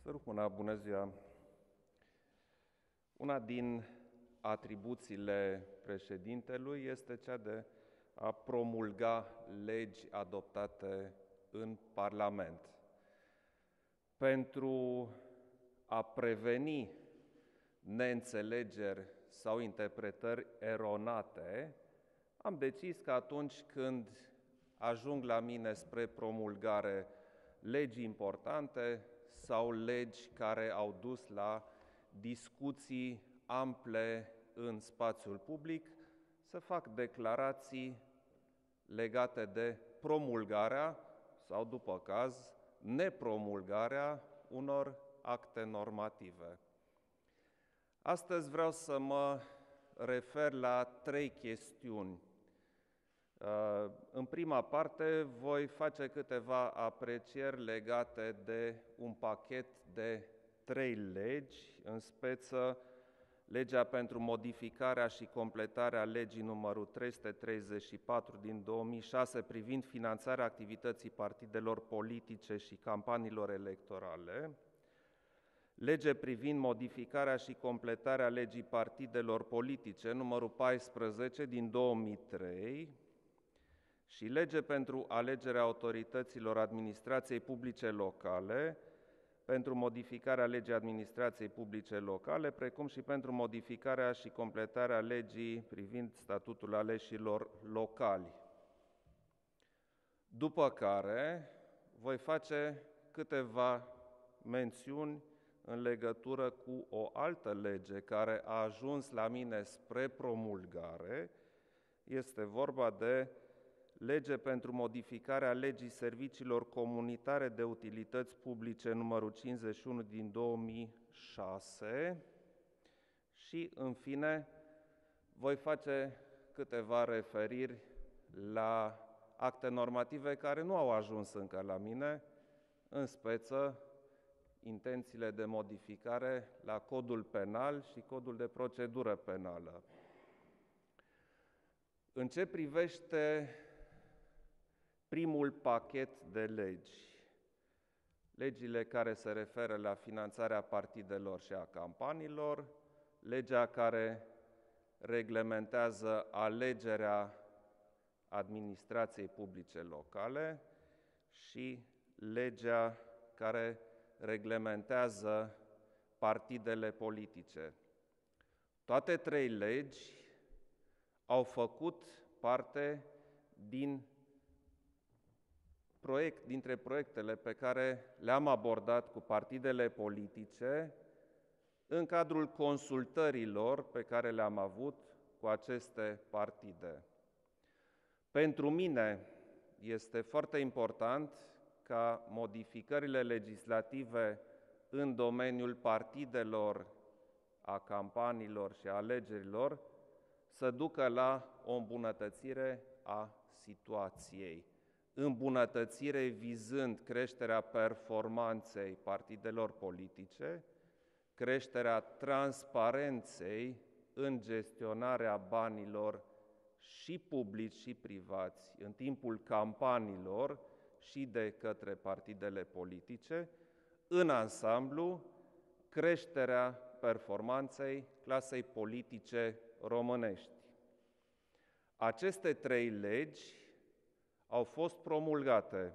Să rup mâna, bună ziua! Una din atribuțiile președintelui este cea de a promulga legi adoptate în Parlament. Pentru a preveni neînțelegeri sau interpretări eronate, am decis că atunci când ajung la mine spre promulgare legi importante sau legi care au dus la discuții ample în spațiul public, să fac declarații legate de promulgarea sau, după caz, nepromulgarea unor acte normative. Astăzi vreau să mă refer la 3 chestiuni. În prima parte voi face câteva aprecieri legate de un pachet de 3 legi, în speță legea pentru modificarea și completarea legii numărul 334 din 2006 privind finanțarea activității partidelor politice și campaniilor electorale, lege privind modificarea și completarea legii partidelor politice numărul 14 din 2003 și lege pentru alegerea autorităților administrației publice locale, pentru modificarea legii administrației publice locale, precum și pentru modificarea și completarea legii privind statutul aleșilor locali. După care voi face câteva mențiuni în legătură cu o altă lege care a ajuns la mine spre promulgare. Este vorba de lege pentru modificarea legii serviciilor comunitare de utilități publice numărul 51 din 2006 și, în fine, voi face câteva referiri la acte normative care nu au ajuns încă la mine, în speță intențiile de modificare la Codul Penal și Codul de Procedură Penală. În ce privește primul pachet de legi, legile care se referă la finanțarea partidelor și a campaniilor, legea care reglementează alegerea administrației publice locale și legea care reglementează partidele politice. Toate 3 legi au făcut parte dintre proiectele pe care le-am abordat cu partidele politice în cadrul consultărilor pe care le-am avut cu aceste partide. Pentru mine este foarte important ca modificările legislative în domeniul partidelor, a campaniilor și a alegerilor să ducă la o îmbunătățire a situației. Îmbunătățire vizând creșterea performanței partidelor politice, creșterea transparenței în gestionarea banilor și publici și privați în timpul campaniilor și de către partidele politice, în ansamblu, creșterea performanței clasei politice românești. Aceste 3 legi au fost promulgate.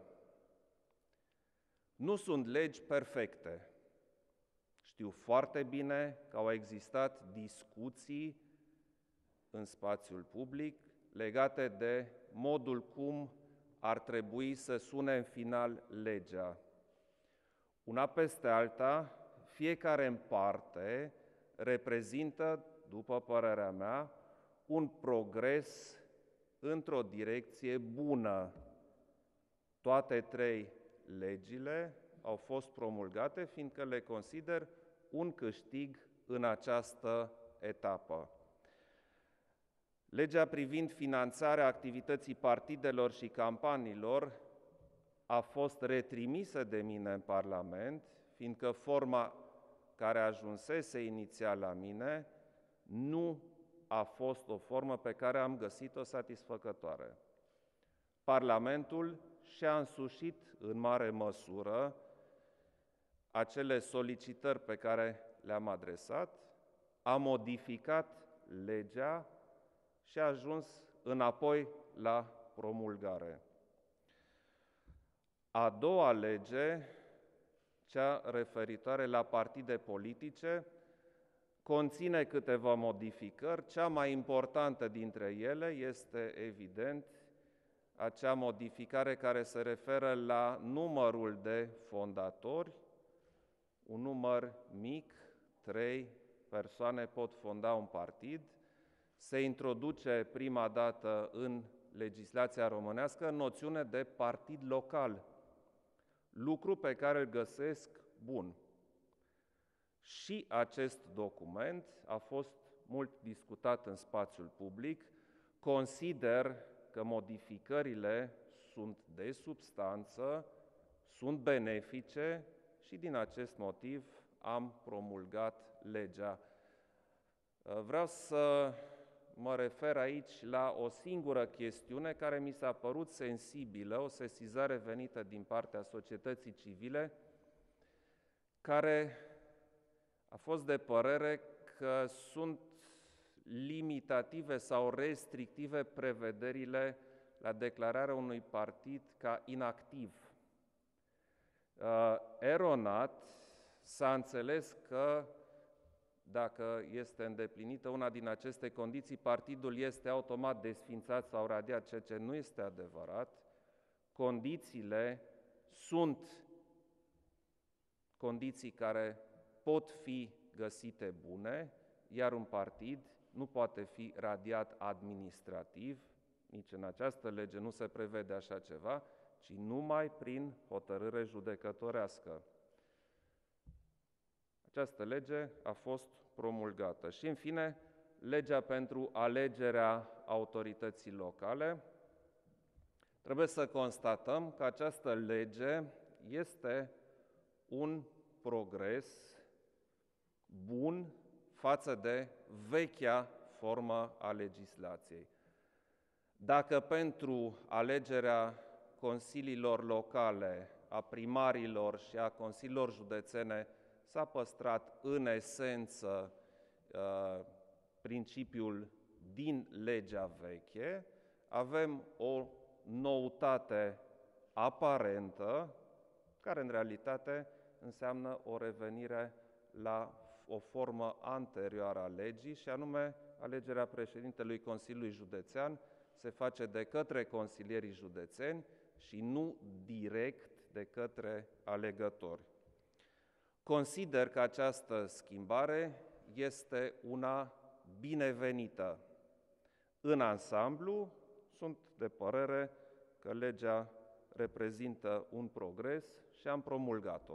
Nu sunt legi perfecte. Știu foarte bine că au existat discuții în spațiul public legate de modul cum ar trebui să sune în final legea. Una peste alta, fiecare în parte reprezintă, după părerea mea, un progres într-o direcție bună. Toate 3 legile au fost promulgate, fiindcă le consider un câștig în această etapă. Legea privind finanțarea activității partidelor și campaniilor a fost retrimisă de mine în Parlament, fiindcă forma care ajunsese inițial la mine nu a fost o formă pe care am găsit-o satisfăcătoare. Parlamentul și-a însușit în mare măsură acele solicitări pe care le-am adresat, a modificat legea și a ajuns înapoi la promulgare. A doua lege, cea referitoare la partide politice, conține câteva modificări. Cea mai importantă dintre ele este, evident, acea modificare care se referă la numărul de fondatori. Un număr mic, 3 persoane pot fonda un partid. Se introduce prima dată în legislația românească noțiune de partid local, lucru pe care îl găsesc bun. Și acest document a fost mult discutat în spațiul public. Consider că modificările sunt de substanță, sunt benefice și din acest motiv am promulgat legea. Vreau să mă refer aici la o singură chestiune care mi s-a părut sensibilă, o sesizare venită din partea societății civile, care a fost de părere că sunt limitative sau restrictive prevederile la declararea unui partid ca inactiv. Eronat s-a înțeles că dacă este îndeplinită una din aceste condiții, partidul este automat desființat sau radiat, ceea ce nu este adevărat. Condițiile sunt condiții care pot fi găsite bune, iar un partid nu poate fi radiat administrativ, nici în această lege nu se prevede așa ceva, ci numai prin hotărâre judecătorească. Această lege a fost promulgată. Și, în fine, legea pentru alegerea autorității locale. Trebuie să constatăm că această lege este un progres bun față de vechea formă a legislației. Dacă pentru alegerea consiliilor locale, a primarilor și a consiliilor județene s-a păstrat în esență principiul din legea veche, avem o noutate aparentă, care în realitate înseamnă o revenire la o formă anterioară a legii, și anume alegerea președintelui Consiliului Județean se face de către consilierii județeni și nu direct de către alegători. Consider că această schimbare este una binevenită. În ansamblu, sunt de părere că legea reprezintă un progres și am promulgat-o.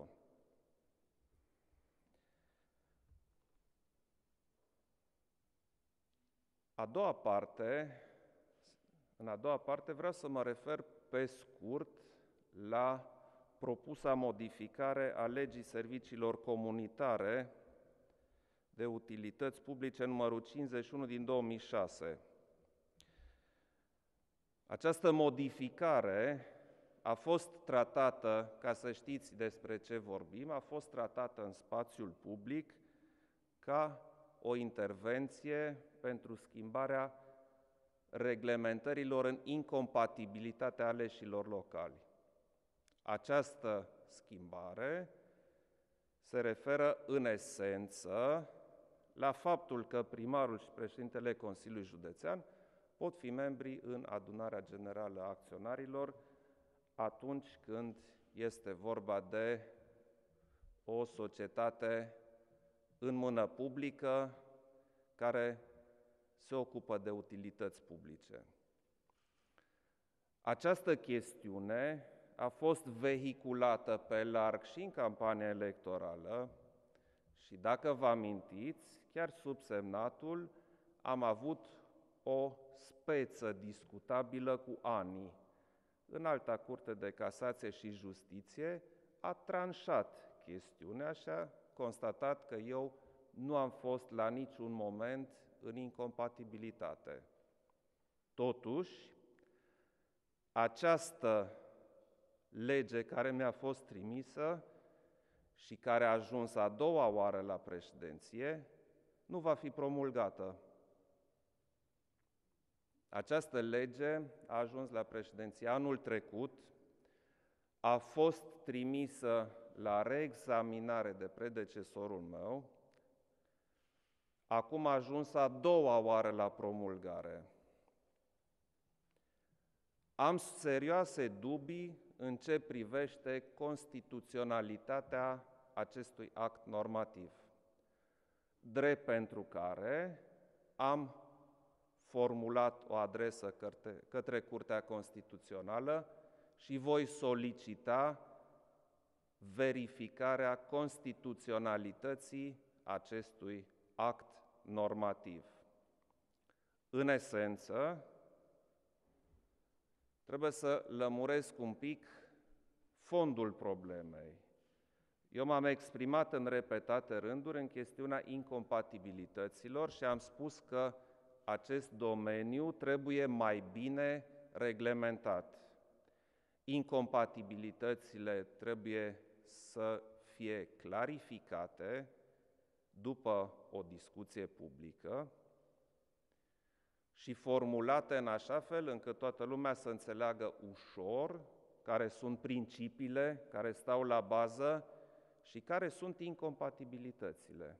În a doua parte vreau să mă refer pe scurt la propusa modificare a legii serviciilor comunitare de utilități publice numărul 51 din 2006. Această modificare a fost tratată, ca să știți despre ce vorbim, a fost tratată în spațiul public ca o intervenție pentru schimbarea reglementărilor în incompatibilitatea aleșilor locali. Această schimbare se referă în esență la faptul că primarul și președintele Consiliului Județean pot fi membri în adunarea generală a acționarilor atunci când este vorba de o societate în mână publică care se ocupă de utilități publice. Această chestiune a fost vehiculată pe larg și în campania electorală și, dacă vă amintiți, chiar subsemnatul am avut o speță discutabilă cu ani. Înalta Curte de Casație și Justiție a tranșat chestiunea și a constatat că eu nu am fost la niciun moment în incompatibilitate. Totuși, această lege care mi-a fost trimisă și care a ajuns a doua oară la președinție, nu va fi promulgată. Această lege a ajuns la președinție anul trecut, a fost trimisă la reexaminare de predecesorul meu, acum a ajuns a doua oară la promulgare. Am serioase dubii în ce privește constituționalitatea acestui act normativ, drept pentru care am formulat o adresă către Curtea Constituțională și voi solicita verificarea constituționalității acestui act normativ. În esență, trebuie să lămuresc un pic fondul problemei. Eu m-am exprimat în repetate rânduri în chestiunea incompatibilităților și am spus că acest domeniu trebuie mai bine reglementat. Incompatibilitățile trebuie să fie clarificate după o discuție publică și formulate în așa fel încât toată lumea să înțeleagă ușor care sunt principiile care stau la bază și care sunt incompatibilitățile.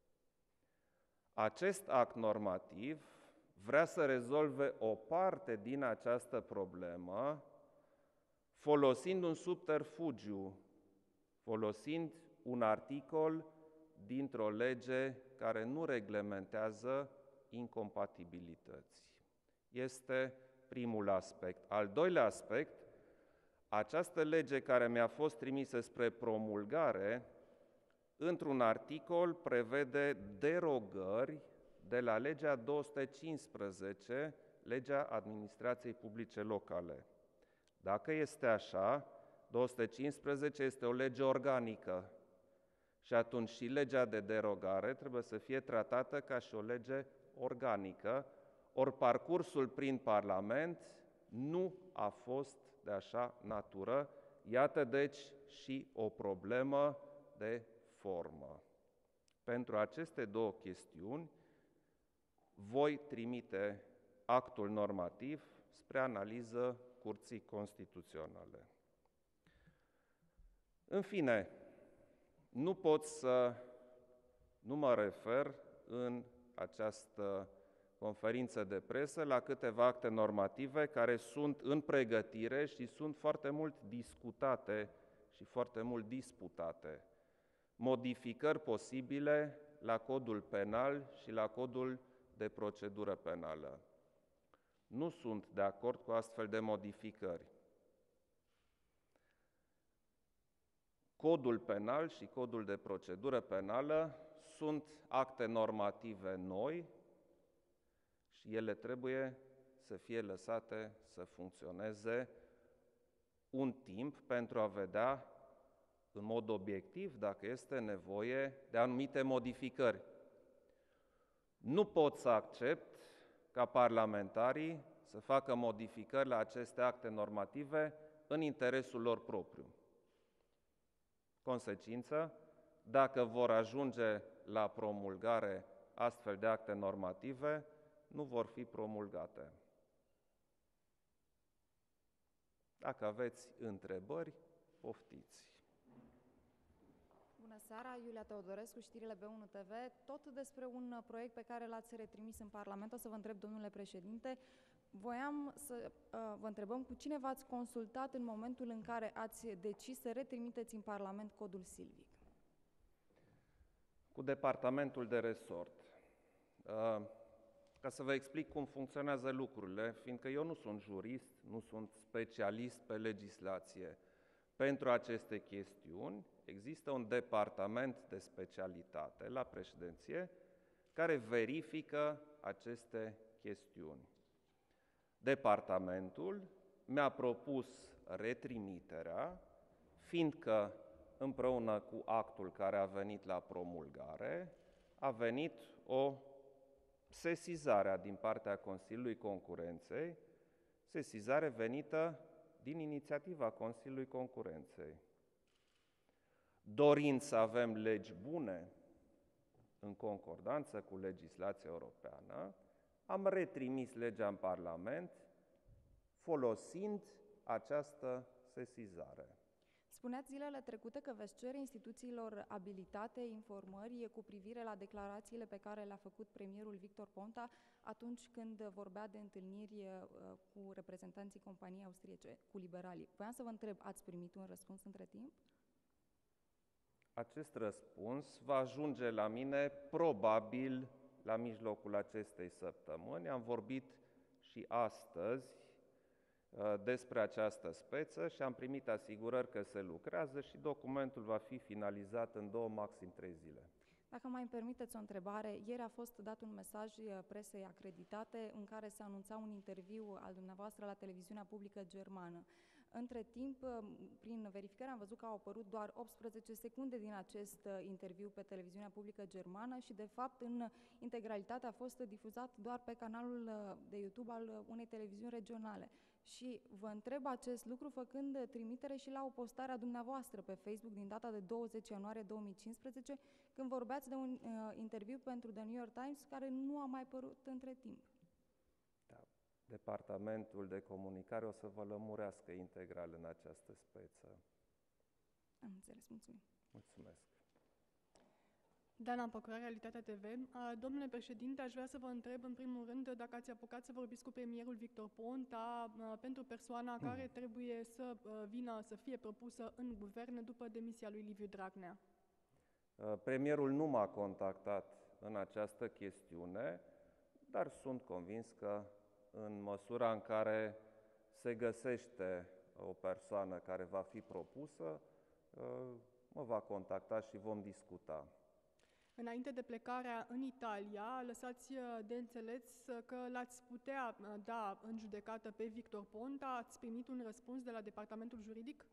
Acest act normativ vrea să rezolve o parte din această problemă folosind un subterfugiu, folosind un articol dintr-o lege care nu reglementează incompatibilități. Este primul aspect. Al doilea aspect, această lege care mi-a fost trimisă spre promulgare, într-un articol prevede derogări de la legea 215, legea administrației publice locale. Dacă este așa, 215 este o lege organică și atunci și legea de derogare trebuie să fie tratată ca și o lege organică, ori parcursul prin Parlament nu a fost de așa natură. Iată deci și o problemă de formă. Pentru aceste două chestiuni voi trimite actul normativ spre analiză Curții Constituționale. În fine, nu pot să nu mă refer în această conferință de presă la câteva acte normative care sunt în pregătire și sunt foarte mult discutate și foarte mult disputate. Modificări posibile la Codul Penal și la Codul de Procedură Penală. Nu sunt de acord cu astfel de modificări. Codul Penal și Codul de Procedură Penală sunt acte normative noi și ele trebuie să fie lăsate să funcționeze un timp pentru a vedea în mod obiectiv dacă este nevoie de anumite modificări. Nu pot să accept ca parlamentarii să facă modificări la aceste acte normative în interesul lor propriu. Consecință, dacă vor ajunge la promulgare astfel de acte normative, nu vor fi promulgate. Dacă aveți întrebări, poftiți. Bună seara, Iulia Teodorescu, știrile B1 TV. Tot despre un proiect pe care l-ați retrimis în Parlament. O să vă întreb, domnule președinte, voiam să vă întrebăm cu cine v-ați consultat în momentul în care ați decis să retrimiteți în Parlament codul silvic? Cu departamentul de resort. Ca să vă explic cum funcționează lucrurile, fiindcă eu nu sunt jurist, nu sunt specialist pe legislație. Pentru aceste chestiuni există un departament de specialitate la președinție care verifică aceste chestiuni. Departamentul mi-a propus retrimiterea, fiindcă împreună cu actul care a venit la promulgare, a venit o sesizare din partea Consiliului Concurenței, sesizare venită din inițiativa Consiliului Concurenței. Dorind să avem legi bune, în concordanță cu legislația europeană, am retrimis legea în Parlament folosind această sesizare. Spuneați zilele trecute că veți cere instituțiilor abilitate informări cu privire la declarațiile pe care le-a făcut premierul Victor Ponta atunci când vorbea de întâlniri cu reprezentanții companiei austriece, cu liberalii. Voiam să vă întreb, ați primit un răspuns între timp? Acest răspuns va ajunge la mine probabil la mijlocul acestei săptămâni. Am vorbit și astăzi despre această speță și am primit asigurări că se lucrează și documentul va fi finalizat în 2, maxim 3 zile. Dacă mai îmi permiteți o întrebare, ieri a fost dat un mesaj presei acreditate în care se anunța un interviu al dumneavoastră la televiziunea publică germană. Între timp, prin verificare am văzut că au apărut doar 18 secunde din acest interviu pe televiziunea publică germană și, de fapt, în integralitate a fost difuzat doar pe canalul de YouTube al unei televiziuni regionale. Și vă întreb acest lucru făcând trimitere și la o postare a dumneavoastră pe Facebook din data de 20 ianuarie 2015, când vorbeați de un interviu pentru The New York Times care nu a mai apărut între timp. Da. Departamentul de comunicare o să vă lămurească integral în această speță. Am înțeles, mulțumim. Mulțumesc. Dana Păcura, Realitatea TV. Domnule președinte, aș vrea să vă întreb în primul rând dacă ați apucat să vorbiți cu premierul Victor Ponta pentru persoana care trebuie să vină să fie propusă în guvern după demisia lui Liviu Dragnea. Premierul nu m-a contactat în această chestiune, dar sunt convins că în măsura în care se găsește o persoană care va fi propusă, mă va contacta și vom discuta. Înainte de plecarea în Italia, lăsați de înțeles că l-ați putea da în judecată pe Victor Ponta. Ați primit un răspuns de la departamentul juridic?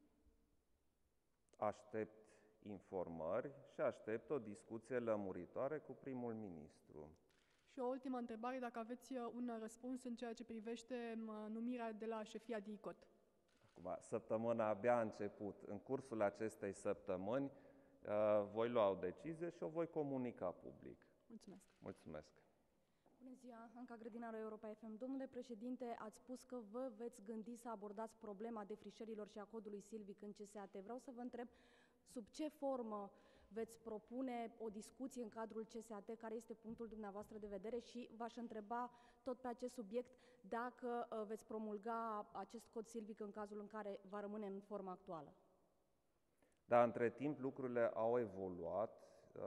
Aștept informări și aștept o discuție lămuritoare cu primul ministru. Și o ultimă întrebare, dacă aveți un răspuns în ceea ce privește numirea de la șefia DICOT. Acum, săptămâna abia a început. În cursul acestei săptămâni voi lua o decizie și o voi comunica public. Mulțumesc. Mulțumesc. Bună ziua, Anca Grădinaru, Europa FM. Domnule președinte, ați spus că vă veți gândi să abordați problema defrișărilor și a codului silvic în CSAT. Vreau să vă întreb sub ce formă veți propune o discuție în cadrul CSAT, care este punctul dumneavoastră de vedere, și v-aș întreba tot pe acest subiect dacă veți promulga acest cod silvic în cazul în care va rămâne în forma actuală. Dar între timp lucrurile au evoluat,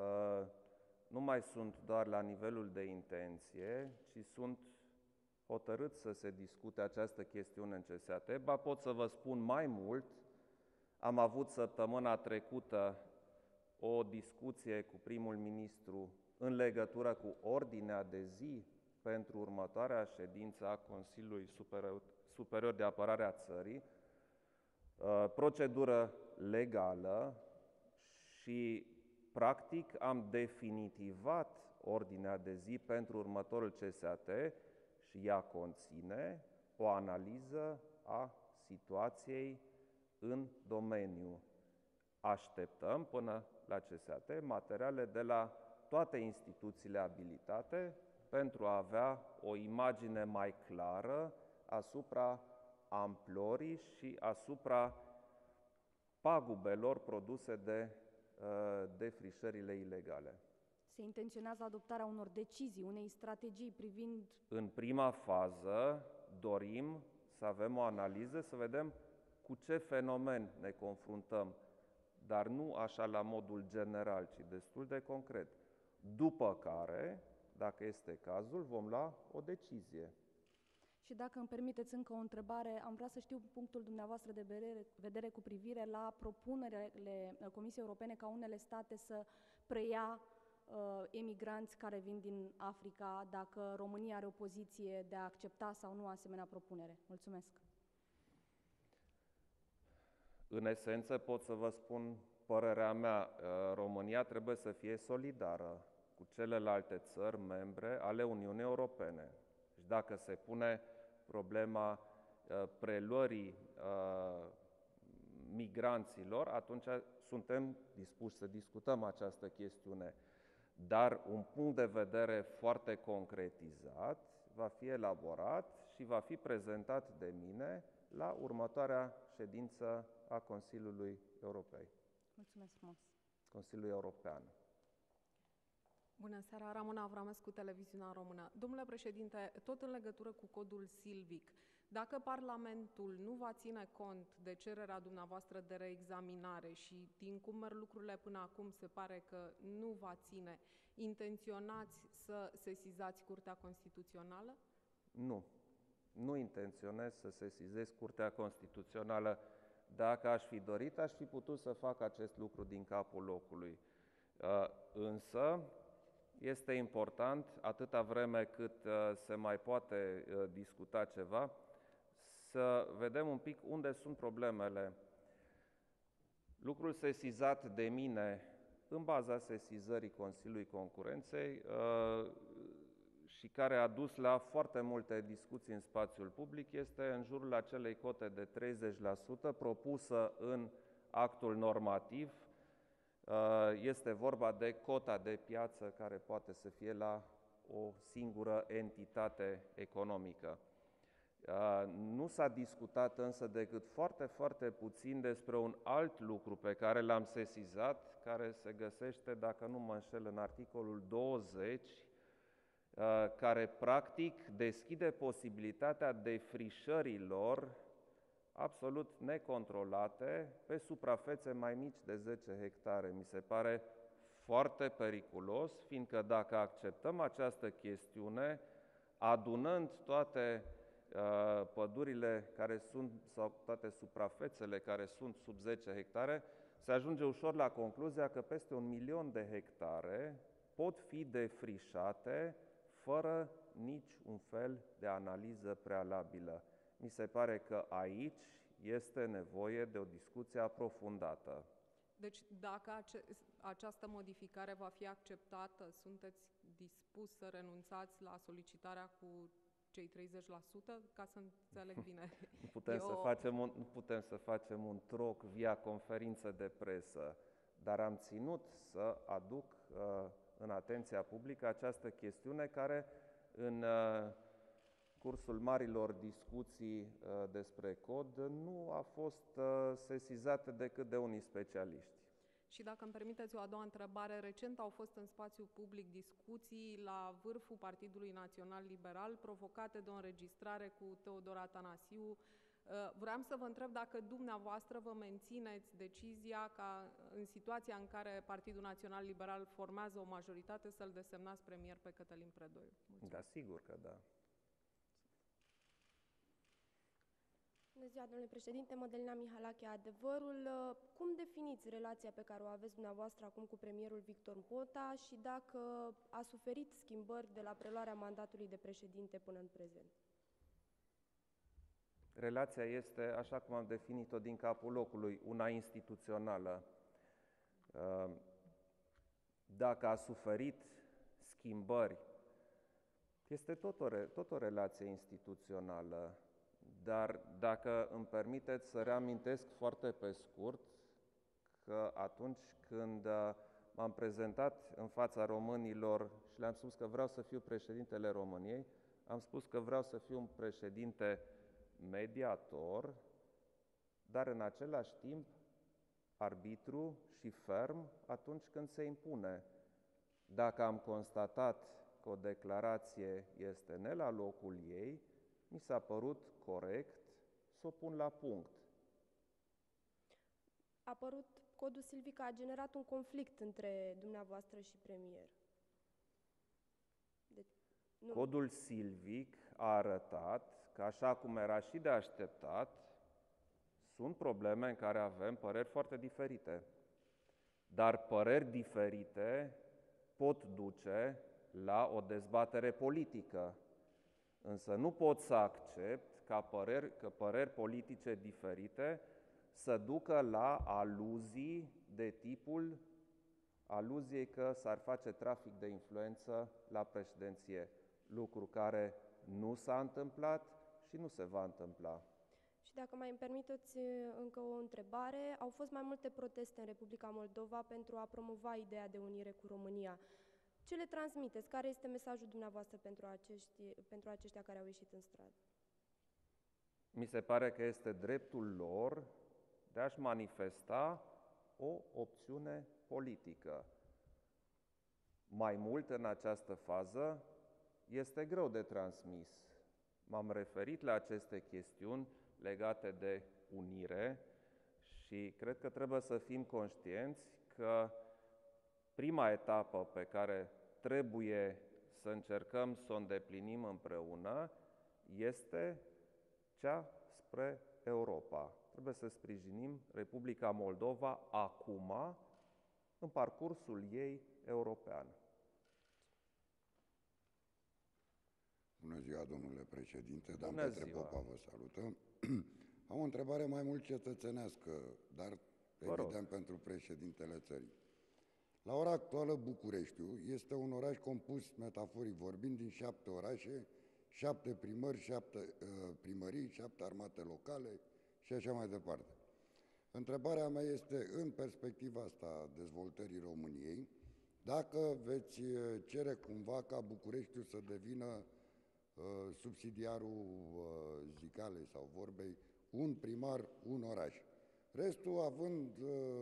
nu mai sunt doar la nivelul de intenție, ci sunt hotărât să se discute această chestiune în CSAT. Ba pot să vă spun mai mult, am avut săptămâna trecută o discuție cu primul ministru în legătură cu ordinea de zi pentru următoarea ședință a Consiliului Superior de Apărare a Țării, procedură legală și, practic, am definitivat ordinea de zi pentru următorul CSAT și ea conține o analiză a situației în domeniu. Așteptăm până la CSAT materiale de la toate instituțiile abilitate pentru a avea o imagine mai clară asupra amplorii și asupra pagubelor produse de defrișările ilegale. Se intenționează adoptarea unor decizii, unei strategii privind... În prima fază dorim să avem o analiză, să vedem cu ce fenomen ne confruntăm, dar nu așa la modul general, ci destul de concret. După care, dacă este cazul, vom lua o decizie. Și dacă îmi permiteți încă o întrebare, am vrea să știu punctul dumneavoastră de vedere cu privire la propunerile Comisiei Europene ca unele state să preia emigranți care vin din Africa, dacă România are o poziție de a accepta sau nu asemenea propunere. Mulțumesc. În esență pot să vă spun părerea mea. România trebuie să fie solidară cu celelalte țări membre ale Uniunii Europene. Și dacă se pune problema preluării migranților, atunci suntem dispuși să discutăm această chestiune. Dar un punct de vedere foarte concretizat va fi elaborat și va fi prezentat de mine la următoarea ședință a Consiliului Europei. Mulțumesc frumos. Consiliul European. Bună seara, Ramona Avramescu, Televiziunea Română. Domnule președinte, tot în legătură cu codul silvic, dacă Parlamentul nu va ține cont de cererea dumneavoastră de reexaminare și din cum merg lucrurile până acum se pare că nu va ține, intenționați să sesizați Curtea Constituțională? Nu. Nu intenționez să sesizez Curtea Constituțională. Dacă aș fi dorit, aș fi putut să fac acest lucru din capul locului. Însă, este important, atâta vreme cât se mai poate discuta ceva, să vedem un pic unde sunt problemele. Lucrul sesizat de mine în baza sesizării Consiliului Concurenței și care a dus la foarte multe discuții în spațiul public este în jurul acelei cote de 30% propusă în actul normativ. Este vorba de cota de piață care poate să fie la o singură entitate economică. Nu s-a discutat însă decât foarte, foarte puțin despre un alt lucru pe care l-am sesizat, care se găsește, dacă nu mă înșel, în articolul 20, care practic deschide posibilitatea defrișărilor absolut necontrolate pe suprafețe mai mici de 10 hectare. Mi se pare foarte periculos, fiindcă dacă acceptăm această chestiune, adunând toate pădurile care sunt, sau toate suprafețele care sunt sub 10 hectare, se ajunge ușor la concluzia că peste 1.000.000 de hectare pot fi defrișate fără nici un fel de analiză prealabilă. Mi se pare că aici este nevoie de o discuție aprofundată. Deci, dacă această modificare va fi acceptată, sunteți dispus să renunțați la solicitarea cu cei 30%, ca să înțeleg bine? Nu putem să facem un troc via conferință de presă, dar am ținut să aduc în atenția publică această chestiune care în cursul marilor discuții despre cod nu a fost sesizată decât de unii specialiști. Și dacă îmi permiteți o a doua întrebare, recent au fost în spațiu public discuții la vârful Partidului Național Liberal provocate de o înregistrare cu Teodor Atanasiu. Vreau să vă întreb dacă dumneavoastră vă mențineți decizia ca în situația în care Partidul Național Liberal formează o majoritate să-l desemnați premier pe Cătălin Predoiu. Mulțumesc. Da, sigur că da. Bună ziua, domnule președinte, Mădălina Mihalache, Adevărul. Cum definiți relația pe care o aveți dumneavoastră acum cu premierul Victor Ponta și dacă a suferit schimbări de la preluarea mandatului de președinte până în prezent? Relația este, așa cum am definit-o din capul locului, una instituțională. Dacă a suferit schimbări, este tot o relație instituțională. Dar dacă îmi permiteți să reamintesc foarte pe scurt că atunci când m-am prezentat în fața românilor și le-am spus că vreau să fiu președintele României, am spus că vreau să fiu un președinte mediator, dar în același timp arbitru și ferm atunci când se impune. Dacă am constatat că o declarație este ne la locul ei, mi s-a părut corect să o pun la punct. A apărut codul silvic, a generat un conflict între dumneavoastră și premier. Codul silvic a arătat că, așa cum era și de așteptat, sunt probleme în care avem păreri foarte diferite. Dar păreri diferite pot duce la o dezbatere politică. Însă nu pot să accept că păreri politice diferite să ducă la aluzii de tipul aluziei că s-ar face trafic de influență la președinție, lucru care nu s-a întâmplat și nu se va întâmpla. Și dacă mai îmi permiteți încă o întrebare, au fost mai multe proteste în Republica Moldova pentru a promova ideea de unire cu România. Ce le transmiteți? Care este mesajul dumneavoastră pentru aceștia care au ieșit în stradă? Mi se pare că este dreptul lor de a-și manifesta o opțiune politică. Mai mult, în această fază, este greu de transmis. M-am referit la aceste chestiuni legate de unire și cred că trebuie să fim conștienți că prima etapă pe care trebuie să încercăm să o îndeplinim împreună este cea spre Europa. Trebuie să sprijinim Republica Moldova acum, în parcursul ei european. Bună ziua, domnule președinte, Dan Bună Petre ziua. Popa vă salută. Am o întrebare mai mult cetățenească, dar evident pentru președintele țării. La ora actuală, Bucureștiul este un oraș compus, metaforic vorbind, din 7 orașe, 7 primări, 7 primării, 7 armate locale și așa mai departe. Întrebarea mea este, în perspectiva asta a dezvoltării României, dacă veți cere cumva ca Bucureștiul să devină subsidiarul zicalei sau vorbei, un primar, un oraș. Restul având,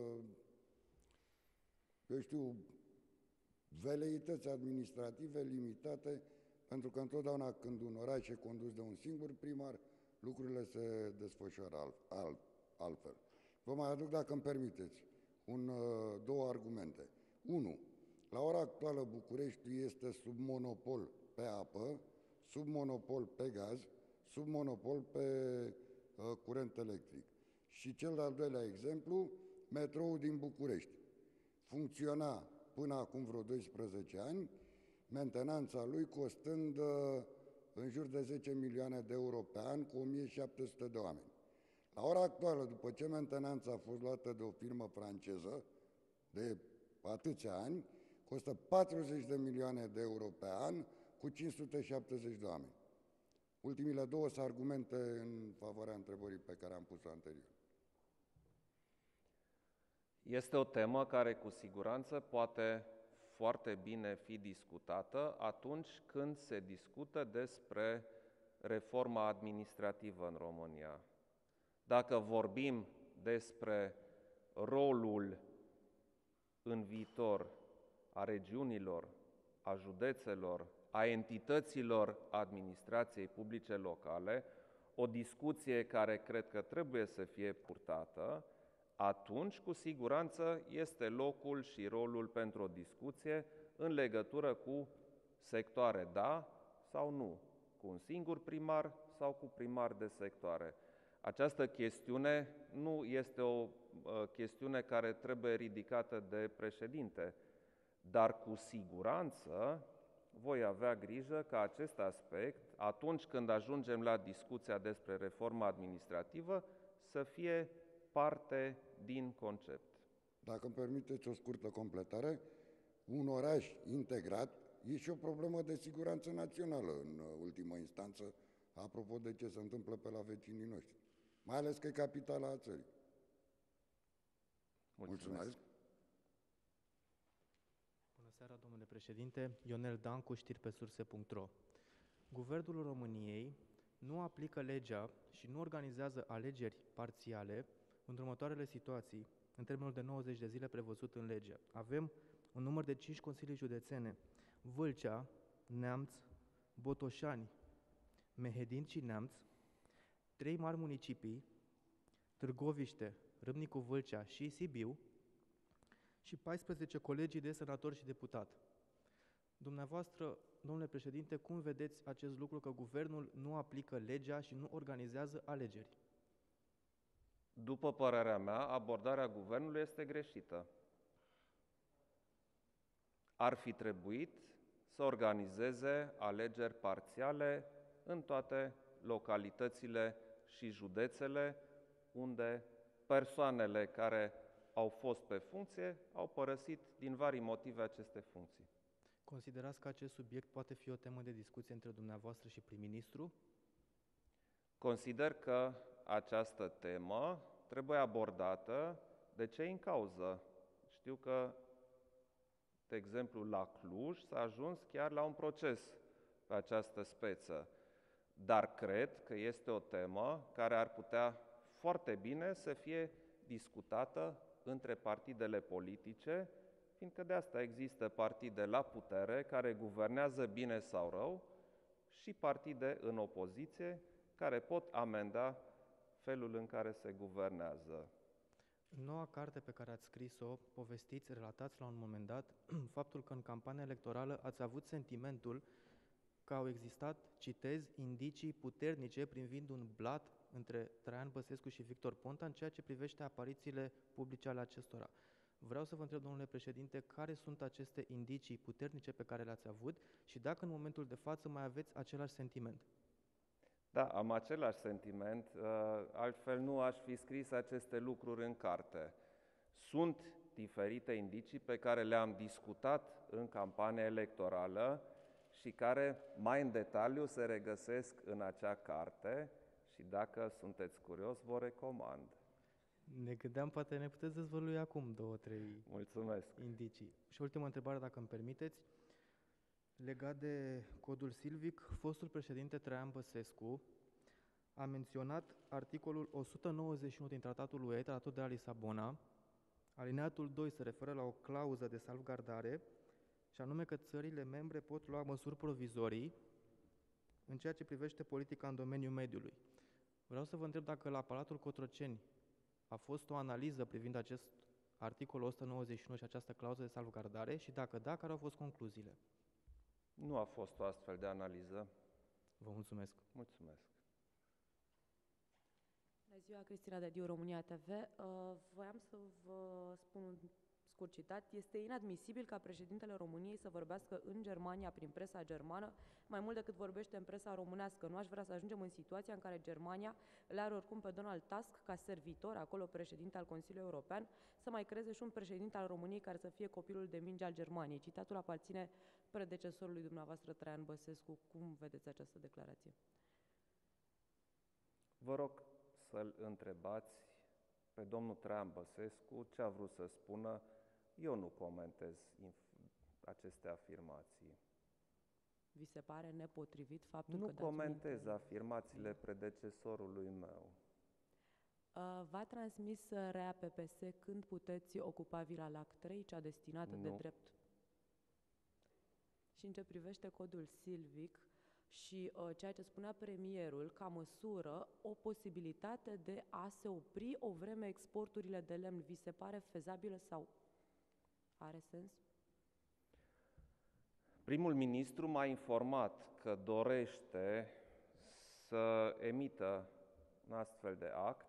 eu știu, veleități administrative limitate, pentru că întotdeauna când un oraș e condus de un singur primar, lucrurile se desfășoară altfel. Vă mai aduc, dacă îmi permiteți, două argumente. 1. La ora actuală Bucureștiul este sub monopol pe apă, sub monopol pe gaz, sub monopol pe curent electric. Și cel de-al doilea exemplu, metroul din București. Funcționa până acum vreo 12 ani, mentenanța lui costând în jur de 10 milioane de euro pe an cu 1700 de oameni. La ora actuală, după ce mentenanța a fost luată de o firmă franceză de atâția ani, costă 40 de milioane de euro pe an cu 570 de oameni. Ultimile două sunt argumente în favoarea întrebării pe care am pus-o anterior. Este o temă care cu siguranță poate foarte bine fi discutată atunci când se discută despre reforma administrativă în România. Dacă vorbim despre rolul în viitor a regiunilor, a județelor, a entităților administrației publice locale, o discuție care cred că trebuie să fie purtată, atunci, cu siguranță, este locul și rolul pentru o discuție în legătură cu sectoare da sau nu, cu un singur primar sau cu primari de sectoare. Această chestiune nu este o chestiune care trebuie ridicată de președinte, dar cu siguranță voi avea grijă ca acest aspect, atunci când ajungem la discuția despre reforma administrativă, să fie parte din concept. Dacă îmi permiteți o scurtă completare, un oraș integrat e și o problemă de siguranță națională în ultimă instanță, apropo de ce se întâmplă pe la vecinii noștri. Mai ales că e capitala a țării. Mulțumesc. Bună seara, domnule președinte. Ionel Dancu, știri pe surse.ro. Guvernul României nu aplică legea și nu organizează alegeri parțiale în următoarele situații, în termenul de 90 de zile prevăzut în lege. Avem un număr de 5 consilii județene: Vâlcea, Neamț, Botoșani, Mehedin și Neamț, 3 mari municipii, Târgoviște, Râmnicu Vâlcea și Sibiu, și 14 colegii de senatori și deputat. Dumneavoastră, domnule președinte, cum vedeți acest lucru, că guvernul nu aplică legea și nu organizează alegeri? După părerea mea, abordarea guvernului este greșită. Ar fi trebuit să organizeze alegeri parțiale în toate localitățile și județele unde persoanele care au fost pe funcție au părăsit din vari motive aceste funcții. Considerați că acest subiect poate fi o temă de discuție între dumneavoastră și prim-ministru? Consider că această temă trebuie abordată de cei în cauză. Știu că, de exemplu, la Cluj s-a ajuns chiar la un proces pe această speță, dar cred că este o temă care ar putea foarte bine să fie discutată între partidele politice, fiindcă de asta există partide la putere care guvernează bine sau rău și partide în opoziție care pot amenda felul în care se guvernează. În noua carte pe care ați scris-o, povestiți, relatați la un moment dat faptul că în campania electorală ați avut sentimentul că au existat, citez, indicii puternice privind un blat între Traian Băsescu și Victor Ponta în ceea ce privește aparițiile publice ale acestora. Vreau să vă întreb, domnule președinte, care sunt aceste indicii puternice pe care le-ați avut și dacă în momentul de față mai aveți același sentiment. Da, am același sentiment, altfel nu aș fi scris aceste lucruri în carte. Sunt diferite indicii pe care le-am discutat în campania electorală și care mai în detaliu se regăsesc în acea carte și dacă sunteți curios, vă recomand. Ne gândeam, poate ne puteți dezvălui acum 2-3 Mulțumesc. indicii. Și ultima întrebare, dacă îmi permiteți, legat de codul silvic, fostul președinte Traian Băsescu a menționat articolul 191 din Tratatul UE, Tratatul de la Lisabona. Alineatul 2 se referă la o clauză de salvgardare, și anume că țările membre pot lua măsuri provizorii în ceea ce privește politica în domeniul mediului. Vreau să vă întreb dacă la Palatul Cotroceni a fost o analiză privind acest articol 191 și această clauză de salvgardare și dacă da, care au fost concluziile? Nu a fost o astfel de analiză. Vă mulțumesc. Mulțumesc. Bună ziua, Cristina Dediu, România TV. Voiam să vă spun un scurt citat. Este inadmisibil ca președintele României să vorbească în Germania prin presa germană mai mult decât vorbește în presa românească. Nu aș vrea să ajungem în situația în care Germania îl are oricum pe Donald Tusk ca servitor, acolo președinte al Consiliului European, să mai creeze și un președinte al României care să fie copilul de minge al Germaniei. Citatul aparține predecesorului dumneavoastră, Traian Băsescu. Cum vedeți această declarație? Vă rog să-l întrebați pe domnul Traian Băsescu ce a vrut să spună. Eu nu comentez aceste afirmații. Vi se pare nepotrivit faptul că... Nu comentez afirmațiile predecesorului meu. V-a transmis Rea PPS când puteți ocupa Vila Lac 3, cea destinată de drept? Și în ce privește codul silvic și ceea ce spunea premierul, ca măsură, o posibilitate de a se opri o vreme exporturile de lemn, vi se pare fezabilă sau are sens? Primul ministru m-a informat că dorește să emită un astfel de act.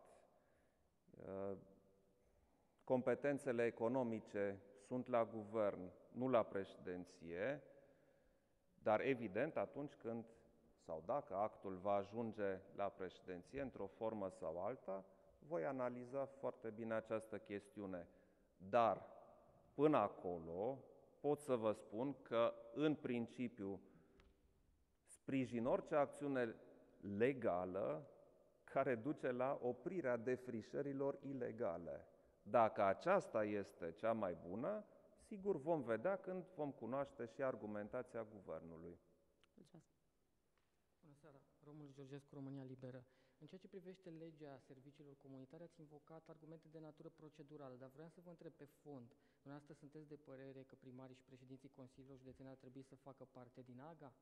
Competențele economice sunt la guvern, nu la președinție, dar evident atunci când sau dacă actul va ajunge la președinție într-o formă sau alta, voi analiza foarte bine această chestiune. Dar până acolo pot să vă spun că în principiu sprijin orice acțiune legală care duce la oprirea defrișărilor ilegale. Dacă aceasta este cea mai bună, sigur vom vedea când vom cunoaște și argumentația guvernului. Mulțumesc. Bună seara, Romul Georgescu, România Liberă. În ceea ce privește legea serviciilor comunitare, ați invocat argumente de natură procedurală, dar vreau să vă întreb pe fond. Dumneavoastră sunteți de părere că primarii și președinții consiliilor județene ar trebui să facă parte din AGA?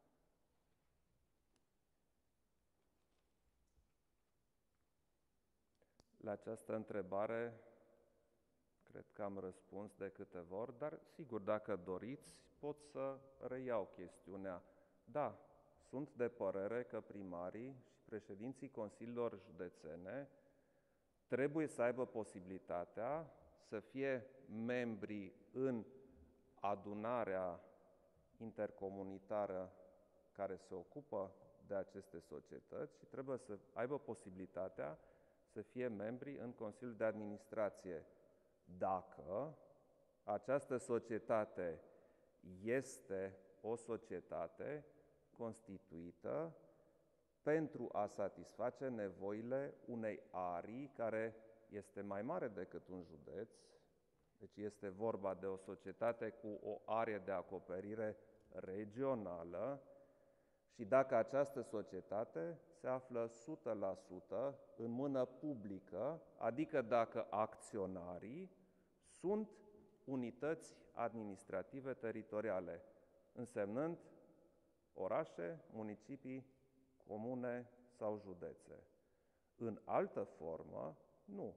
La această întrebare cred că am răspuns de câteva ori, dar sigur, dacă doriți, pot să reiau chestiunea. Da, sunt de părere că primarii și președinții consiliilor județene trebuie să aibă posibilitatea să fie membri în adunarea intercomunitară care se ocupă de aceste societăți și trebuie să aibă posibilitatea să fie membri în Consiliul de Administrație. Dacă această societate este o societate constituită pentru a satisface nevoile unei arii care este mai mare decât un județ, deci este vorba de o societate cu o arie de acoperire regională și dacă această societate se află 100% în mână publică, adică dacă acționarii sunt unități administrative teritoriale, însemnând orașe, municipii, comune sau județe. În altă formă, nu.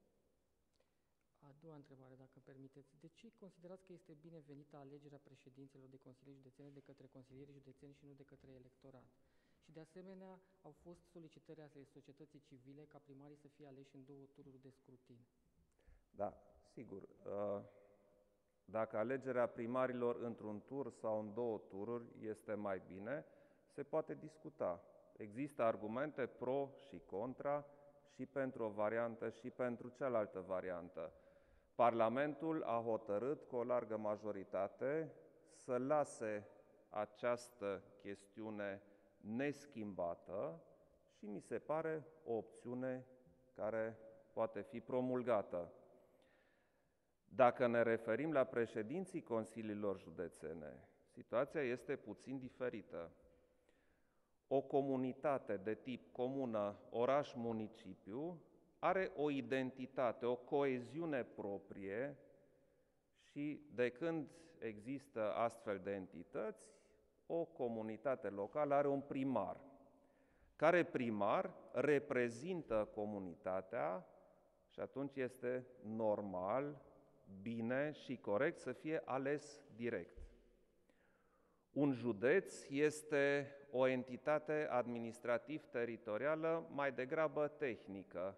A doua întrebare, dacă permiteți. De ce considerați că este binevenită alegerea președinților de consilii județene de către consilierii județeni și nu de către electorat? Și de asemenea, au fost solicitări ale societății civile ca primarii să fie aleși în 2 tururi de scrutin. Da, sigur. Dacă alegerea primarilor într-un tur sau în 2 tururi este mai bine, se poate discuta. Există argumente pro și contra și pentru o variantă și pentru cealaltă variantă. Parlamentul a hotărât cu o largă majoritate să lase această chestiune neschimbată și mi se pare o opțiune care poate fi promulgată. Dacă ne referim la președinții consiliilor județene, situația este puțin diferită. O comunitate de tip comună, oraș, municipiu, are o identitate, o coeziune proprie și de când există astfel de entități, o comunitate locală are un primar, care primar reprezintă comunitatea și atunci este normal, bine și corect să fie ales direct. Un județ este o entitate administrativ-teritorială mai degrabă tehnică.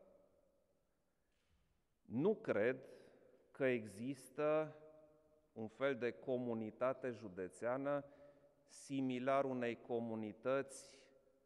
Nu cred că există un fel de comunitate județeană similar unei comunități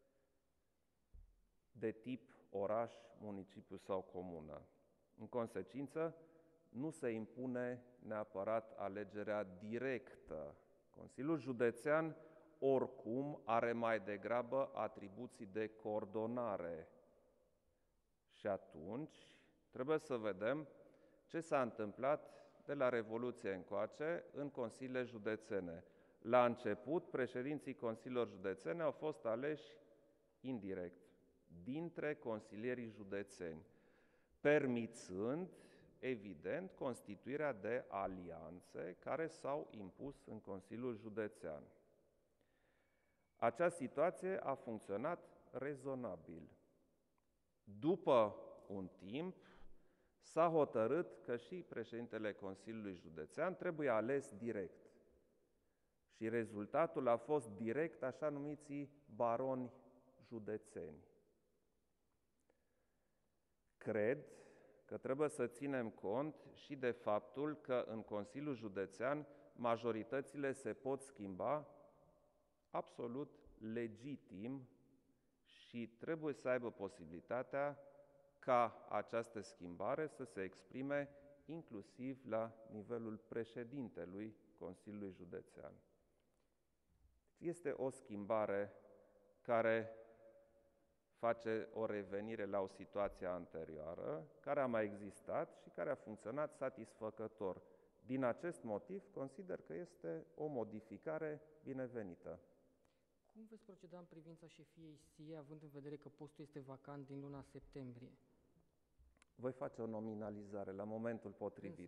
de tip oraș, municipiu sau comună. În consecință, nu se impune neapărat alegerea directă. Consiliul Județean oricum are mai degrabă atribuții de coordonare. Și atunci trebuie să vedem ce s-a întâmplat de la Revoluție încoace în consiliile județene. La început, președinții consiliilor județene au fost aleși indirect, dintre consilierii județeni, permițând, evident, constituirea de alianțe care s-au impus în Consiliul Județean. Acea situație a funcționat rezonabil. După un timp, s-a hotărât că și președintele Consiliului Județean trebuie ales direct. Și rezultatul a fost direct așa numiții baroni județeni. Cred că trebuie să ținem cont și de faptul că în Consiliul Județean majoritățile se pot schimba absolut legitim și trebuie să aibă posibilitatea ca această schimbare să se exprime inclusiv la nivelul președintelui Consiliului Județean. Este o schimbare care face o revenire la o situație anterioară, care a mai existat și care a funcționat satisfăcător. Din acest motiv, consider că este o modificare binevenită. Cum veți proceda în privința șefiei SIE, având în vedere că postul este vacant din luna septembrie? Voi face o nominalizare la momentul potrivit.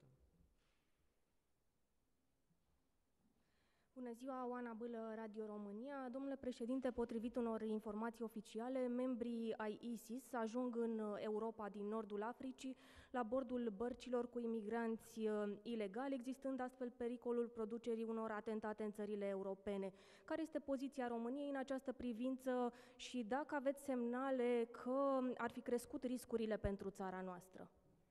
Bună ziua, Oana Bâlă, Radio România. Domnule președinte, potrivit unor informații oficiale, membrii ai ISIS ajung în Europa din nordul Africii la bordul bărcilor cu imigranți ilegali, existând astfel pericolul producerii unor atentate în țările europene. Care este poziția României în această privință și dacă aveți semnale că ar fi crescut riscurile pentru țara noastră?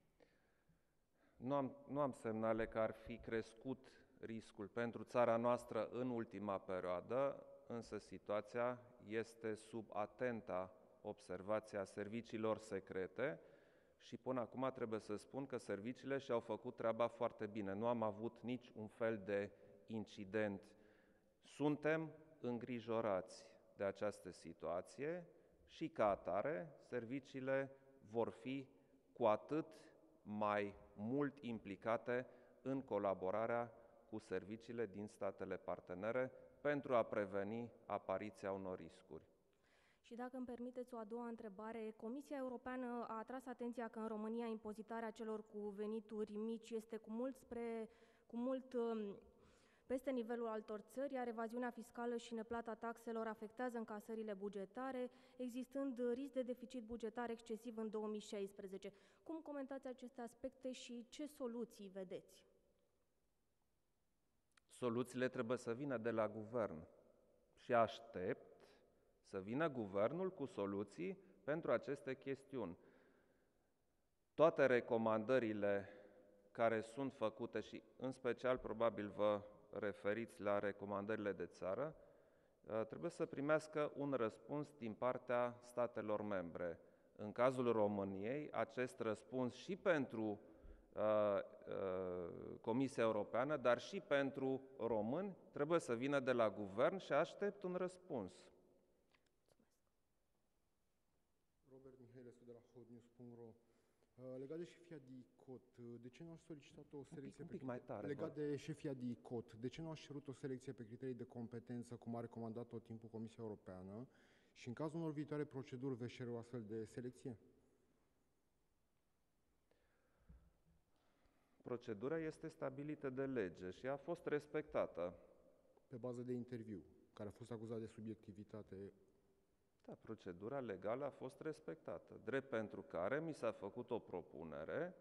Nu am semnale că ar fi crescut riscul pentru țara noastră în ultima perioadă, însă situația este sub atenta observație a serviciilor secrete și până acum trebuie să spun că serviciile și-au făcut treaba foarte bine. Nu am avut nici un fel de incident. Suntem îngrijorați de această situație și ca atare serviciile vor fi cu atât mai mult implicate în colaborarea cu serviciile din statele partenere pentru a preveni apariția unor riscuri. Și dacă îmi permiteți o a doua întrebare, Comisia Europeană a atras atenția că în România impozitarea celor cu venituri mici este cu mult peste nivelul altor țări, iar evaziunea fiscală și neplata taxelor afectează încasările bugetare, existând risc de deficit bugetar excesiv în 2016. Cum comentați aceste aspecte și ce soluții vedeți? Soluțiile trebuie să vină de la guvern și aștept să vină guvernul cu soluții pentru aceste chestiuni. Toate recomandările care sunt făcute și în special probabil vă referiți la recomandările de țară, trebuie să primească un răspuns din partea statelor membre. În cazul României, acest răspuns și pentru Comisia Europeană, dar și pentru români, trebuie să vină de la guvern și aștept un răspuns. Robert Mihailescu de la hotnews.ro. Legat de șefia DICOT, de ce nu ați solicitat o selecție legat de șefia DICOT, de ce nu ați cerut o selecție pe criterii de competență, cum a recomandat tot timpul Comisia Europeană, și în cazul unor viitoare proceduri veți cere o astfel de selecție? Procedura este stabilită de lege și a fost respectată. Pe bază de interviu, care a fost acuzat de subiectivitate. Da, procedura legală a fost respectată, drept pentru care mi s-a făcut o propunere.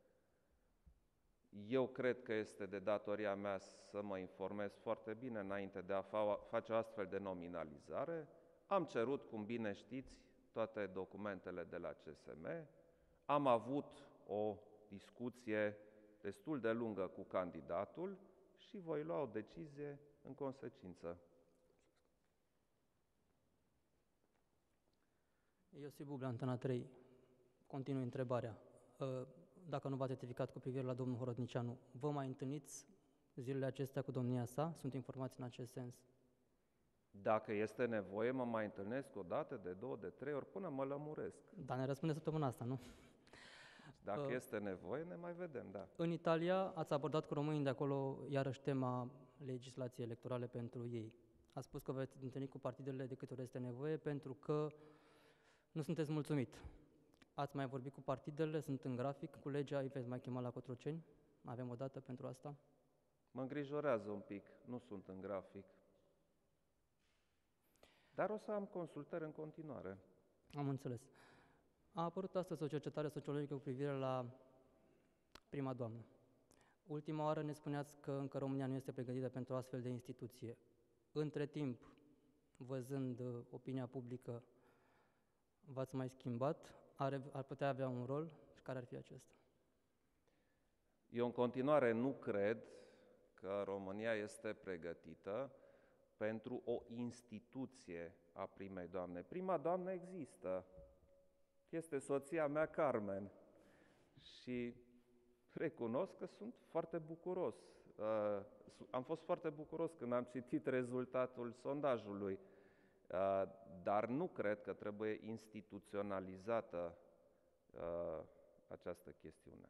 Eu cred că este de datoria mea să mă informez foarte bine înainte de a face o astfel de nominalizare. Am cerut, cum bine știți, toate documentele de la CSM, am avut o discuție destul de lungă cu candidatul și voi lua o decizie în consecință. Iosif Bublea, Antena 3. Continui întrebarea. Dacă nu v-ați certificat cu privire la domnul Horodnicianu, vă mai întâlniți zilele acestea cu domnia sa? Sunt informații în acest sens. Dacă este nevoie, mă mai întâlnesc o dată, de 2, de 3 ori, până mă lămuresc. Dar ne răspunde săptămâna asta, nu? Dacă este nevoie, ne mai vedem, da. În Italia ați abordat cu românii de acolo iarăși tema legislației electorale pentru ei. Ați spus că veți întâlni cu partidele de câte ori este nevoie pentru că nu sunteți mulțumit. Ați mai vorbit cu partidele, sunt în grafic, cu legea îi veți mai chema la Cotroceni? Avem o dată pentru asta? Mă îngrijorează un pic, nu sunt în grafic. Dar o să am consultări în continuare. Am înțeles. A apărut astăzi o cercetare sociologică cu privire la prima doamnă. Ultima oară ne spuneați că încă România nu este pregătită pentru o astfel de instituție. Între timp, văzând opinia publică, v-ați mai schimbat? Ar putea avea un rol? Și care ar fi acesta? Eu în continuare nu cred că România este pregătită pentru o instituție a primei doamne. Prima doamnă există. Este soția mea, Carmen. Și recunosc că sunt foarte bucuros. Am fost foarte bucuros când am citit rezultatul sondajului, dar nu cred că trebuie instituționalizată această chestiune.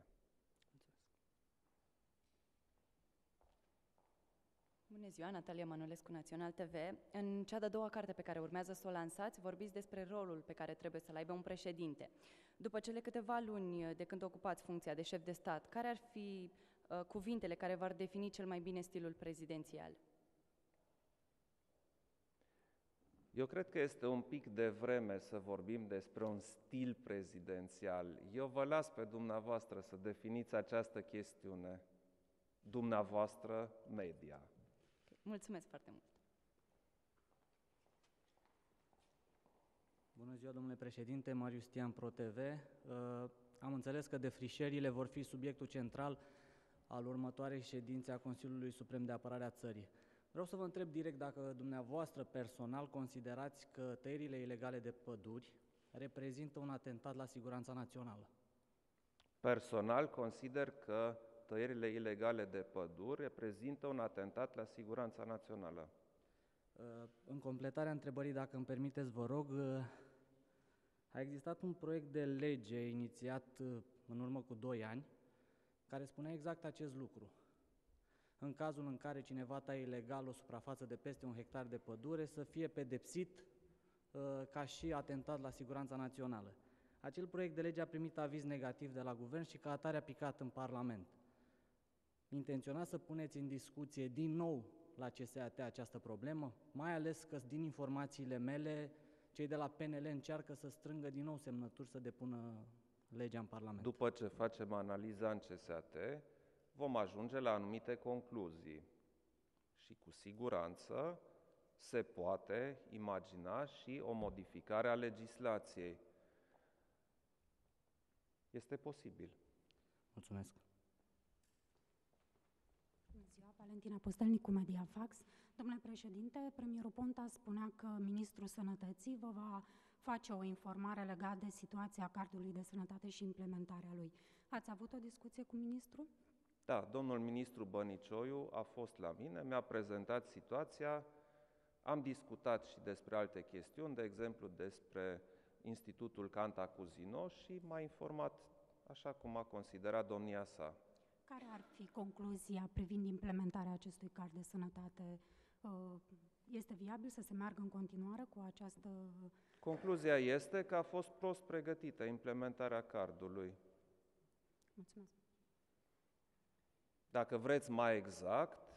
Bună ziua, Natalia Manolescu, Național TV. În cea de-a doua carte pe care urmează să o lansați, vorbiți despre rolul pe care trebuie să-l aibă un președinte. După cele câteva luni de când ocupați funcția de șef de stat, care ar fi cuvintele care v-ar defini cel mai bine stilul prezidențial? Eu cred că este un pic devreme să vorbim despre un stil prezidențial. Eu vă las pe dumneavoastră să definiți această chestiune. Dumneavoastră, media. Mulțumesc foarte mult! Bună ziua, domnule președinte, Marius Stian, ProTV. Am înțeles că defrișările vor fi subiectul central al următoarei ședințe a Consiliului Suprem de Apărare a țării. Vreau să vă întreb direct dacă dumneavoastră personal considerați că tăierile ilegale de păduri reprezintă un atentat la siguranța națională. Personal consider că tăierile ilegale de păduri reprezintă un atentat la siguranța națională. În completarea întrebării, dacă îmi permiteți, vă rog, a existat un proiect de lege inițiat în urmă cu 2 ani, care spunea exact acest lucru. În cazul în care cineva taie ilegal o suprafață de peste 1 hectar de pădure, să fie pedepsit ca și atentat la siguranța națională. Acel proiect de lege a primit aviz negativ de la guvern și ca atare a picat în Parlament. Intenționați să puneți în discuție din nou la CSAT această problemă, mai ales că din informațiile mele, cei de la PNL încearcă să strângă din nou semnături să depună legea în Parlament. După ce facem analiza în CSAT, vom ajunge la anumite concluzii și cu siguranță se poate imagina și o modificare a legislației. Este posibil. Mulțumesc. Bună ziua, Valentina Postelnicu, Mediafax. Domnule președinte, premierul Ponta spunea că Ministrul Sănătății vă va face o informare legată de situația cardului de sănătate și implementarea lui. Ați avut o discuție cu ministrul? Da, domnul ministru Bănicioiu a fost la mine, mi-a prezentat situația, am discutat și despre alte chestiuni, de exemplu despre Institutul Cantacuzino și m-a informat așa cum a considerat domnia sa. Care ar fi concluzia privind implementarea acestui card de sănătate? Este viabil să se meargă în continuare cu această... Concluzia este că a fost prost pregătită implementarea cardului. Mulțumesc. Dacă vreți mai exact,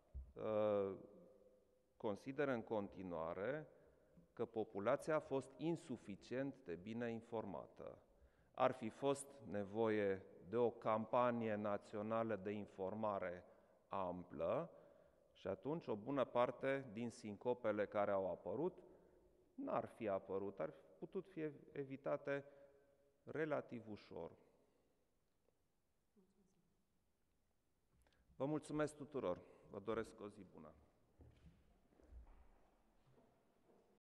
consider în continuare că populația a fost insuficient de bine informată. Ar fi fost nevoie de o campanie națională de informare amplă și atunci o bună parte din sincopele care au apărut n-ar fi apărut, ar fi putut fi evitate relativ ușor. Vă mulțumesc tuturor, vă doresc o zi bună.